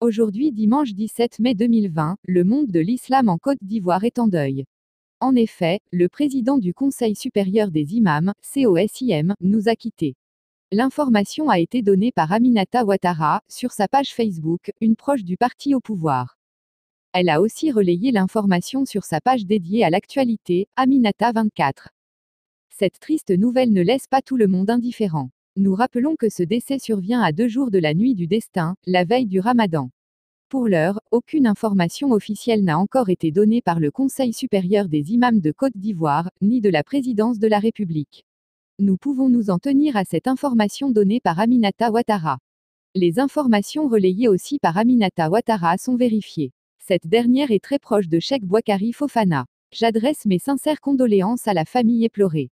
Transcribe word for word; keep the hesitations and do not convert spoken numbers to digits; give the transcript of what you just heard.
Aujourd'hui dimanche dix-sept mai deux mille vingt, le monde de l'islam en Côte d'Ivoire est en deuil. En effet, le président du Conseil supérieur des imams, C O S I M, nous a quittés. L'information a été donnée par Aminata Ouattara, sur sa page Facebook, une proche du parti au pouvoir. Elle a aussi relayé l'information sur sa page dédiée à l'actualité, Aminata vingt-quatre. Cette triste nouvelle ne laisse pas tout le monde indifférent. Nous rappelons que ce décès survient à deux jours de la nuit du destin, la veille du Ramadan. Pour l'heure, aucune information officielle n'a encore été donnée par le Conseil supérieur des imams de Côte d'Ivoire, ni de la présidence de la République. Nous pouvons nous en tenir à cette information donnée par Aminata Ouattara. Les informations relayées aussi par Aminata Ouattara sont vérifiées. Cette dernière est très proche de Cheikh Boakari Fofana. J'adresse mes sincères condoléances à la famille éplorée.